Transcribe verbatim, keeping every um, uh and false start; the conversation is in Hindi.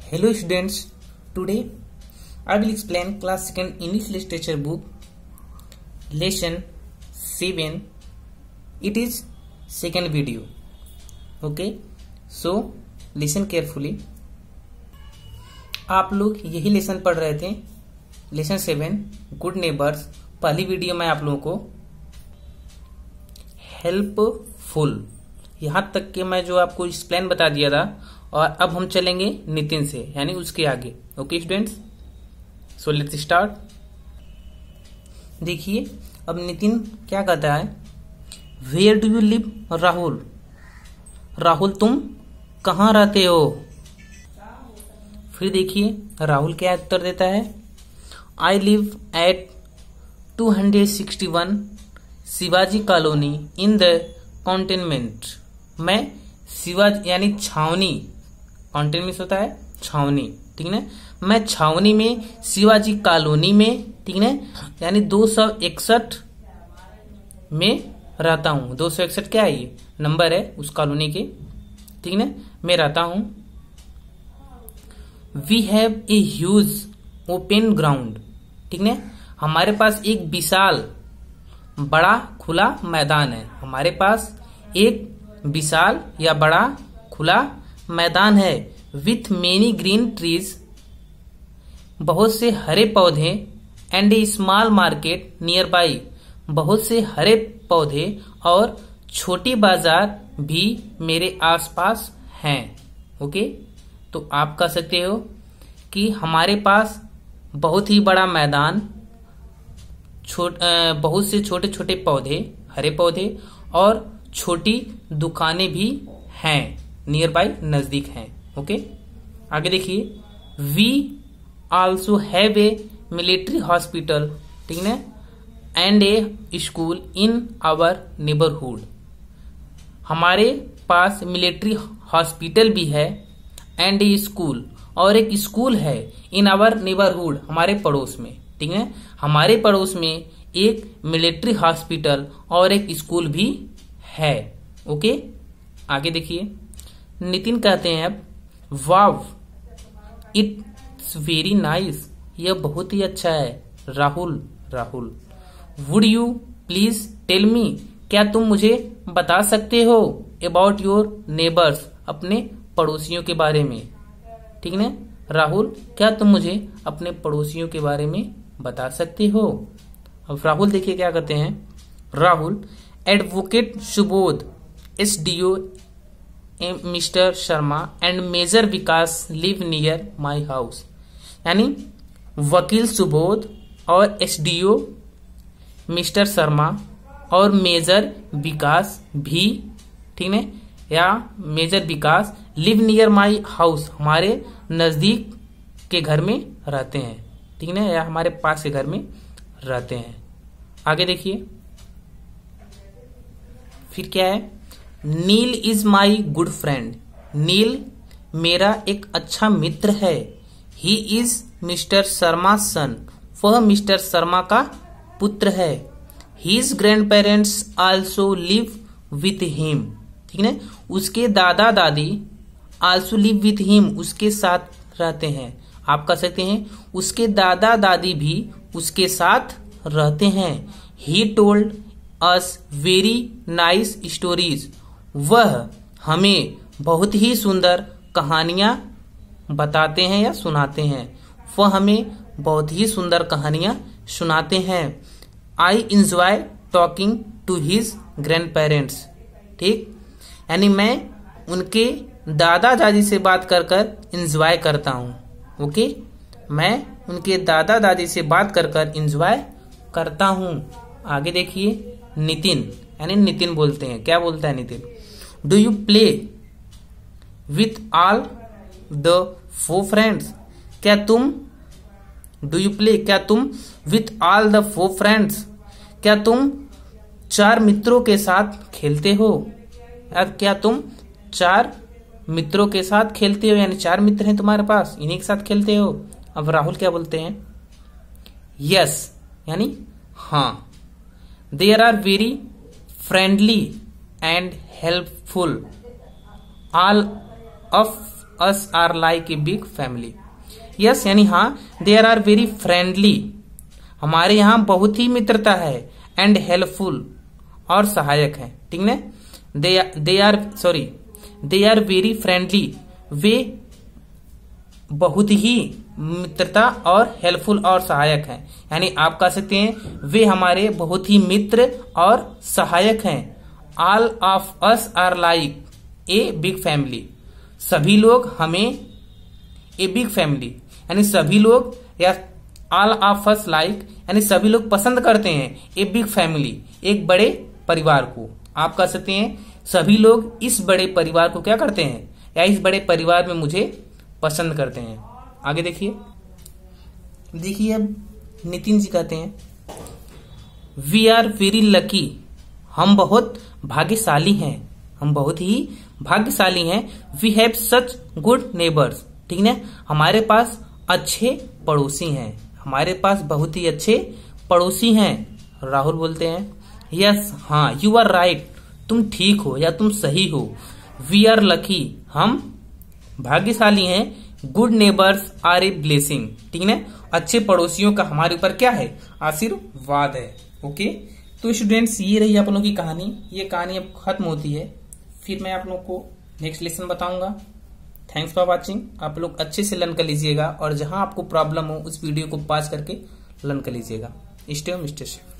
Hello students, today I will explain class second English literature book lesson seven. It is second video. Okay, so listen carefully. आप लोग यही लेसन पढ़ रहे थे, लेसन सेवन गुड नेबर्स। पहली वीडियो में आप लोगों को हेल्पफुल यहाँ तक के मैं जो आपको एक्सप्लेन बता दिया था, और अब हम चलेंगे नितिन से, यानी उसके आगे। Okay students, so let's start. देखिए अब नितिन क्या कहता है, where do you live Rahul. Rahul तुम कहाँ रहते हो। फिर देखिए राहुल क्या उत्तर देता है, I live at two hundred sixty one Shivaji colony in the containment. मैं शिवाजी यानी छावनी, कॉन्टेनमेंट होता है छावनी, ठीक है। मैं छावनी में शिवाजी कॉलोनी में, ठीक है, यानी दो सौ इकसठ में रहता हूं। दो सौ इकसठ क्या है, ये नंबर है उस कॉलोनी के, ठीक है, मैं रहता हूं। We have a huge open ground, ठीक है, हमारे पास एक विशाल बड़ा खुला मैदान है। हमारे पास एक विशाल या बड़ा खुला मैदान है। विथ मेनी ग्रीन ट्रीज, बहुत से हरे पौधे, and a small market nearby, बहुत से हरे पौधे और छोटी बाजार भी मेरे आसपास हैं। ओके, तो आप कह सकते हो कि हमारे पास बहुत ही बड़ा मैदान, छोट बहुत से छोटे छोटे पौधे, हरे पौधे और छोटी दुकानें भी हैं, नियर बाई नजदीक हैं। ओके, आगे देखिए, we also have a military hospital, ठीक है, and a school in our neighbourhood. हमारे पास मिलिट्री हॉस्पिटल भी है, एंड ए स्कूल, और एक स्कूल है इन आवर नेबरहुड, हमारे पड़ोस में, ठीक है। हमारे पड़ोस में एक मिलिट्री हॉस्पिटल और एक स्कूल भी है। ओके, आगे देखिए, नितिन कहते हैं अब, वाव इट्स वेरी नाइस, यह बहुत ही अच्छा है। Rahul Rahul would you please tell me, क्या तुम मुझे बता सकते हो, अबाउट योर नेबर्स, अपने पड़ोसियों के बारे में, ठीक है। राहुल क्या तुम मुझे अपने पड़ोसियों के बारे में बता सकते हो। अब राहुल देखिए क्या कहते हैं, Rahul advocate Subodh, S D O mister Sharma and major Vikas live near my house. यानी वकील सुबोध और S D O mister Sharma और मेजर विकास भी, ठीक है, या major Vikas live near my house, हमारे नजदीक के घर में रहते हैं, ठीक है, या हमारे पास के घर में रहते हैं। आगे देखिए फिर क्या है, Neil is my good friend. Neil मेरा एक अच्छा मित्र है। He is mister Sharma son, वह मिस्टर शर्मा का पुत्र है। His grandparents also live with him, ठीक है, उसके दादा दादी आल्सो लिव विथ हिम, उसके साथ रहते हैं। आप कह सकते हैं उसके दादा दादी भी उसके साथ रहते हैं। He told us very nice stories, वह हमें बहुत ही सुंदर कहानियां बताते हैं या सुनाते हैं। वह हमें बहुत ही सुंदर कहानियां सुनाते हैं। I enjoy talking to his grandparents, ठीक, यानी मैं उनके दादा दादी से बात कर कर इंजॉय करता हूँ। ओके, मैं उनके दादा दादी से बात कर कर इंजॉय करता हूँ। आगे देखिए, नितिन यानी नितिन बोलते हैं, क्या बोलता है Nitin, do you play with all the four friends. क्या तुम, डू यू प्ले, क्या तुम with all the four friends, क्या तुम चार मित्रों के साथ खेलते हो। यार क्या तुम चार मित्रों के साथ खेलते हो, यानी चार मित्र हैं तुम्हारे पास, इन्हीं के साथ खेलते हो। अब राहुल क्या बोलते हैं, यस यानी हाँ। There are very friendly and helpful, all of us are like a big family. Yes यानी हाँ, देयर आर वेरी फ्रेंडली, हमारे यहाँ बहुत ही मित्रता है, एंड हेल्पफुल और सहायक है, ठीक है। They they are sorry they are very friendly, वे बहुत ही मित्रता और हेल्पफुल और सहायक हैं, यानी आप कह सकते हैं वे हमारे बहुत ही मित्र और सहायक हैं। All of us are like a big family, सभी लोग हमें ए बिग फैमिली यानी सभी लोग, या ऑल ऑफ अस लाइक यानी सभी लोग पसंद करते हैं ए बिग फैमिली, एक बड़े परिवार को। आप कह सकते हैं सभी लोग इस बड़े परिवार को क्या करते हैं, या इस बड़े परिवार में मुझे पसंद करते हैं। आगे देखिए देखिए अब नितिन जी कहते हैं वी आर वेरी लकी, हम बहुत भाग्यशाली हैं, हम बहुत ही भाग्यशाली हैं। We have such good neighbours, ठीक है, हमारे पास अच्छे पड़ोसी हैं, हमारे पास बहुत ही अच्छे पड़ोसी हैं। राहुल बोलते हैं यस हाँ, यू आर राइट, तुम ठीक हो या तुम सही हो। वी आर लकी, हम भाग्यशाली हैं। Good neighbours are a blessing, ठीक है, अच्छे पड़ोसियों का हमारे ऊपर क्या है, आशीर्वाद है। ओके, तो स्टूडेंट्स ये रही आप लोगों की कहानी, ये कहानी अब खत्म होती है, फिर मैं आप लोगों को नेक्स्ट लेसन बताऊंगा। थैंक्स फॉर वाचिंग, आप लोग अच्छे से लर्न कर लीजिएगा, और जहां आपको प्रॉब्लम हो उस वीडियो को पॉज करके लर्न कर लीजिएगा। Stay home stay safe.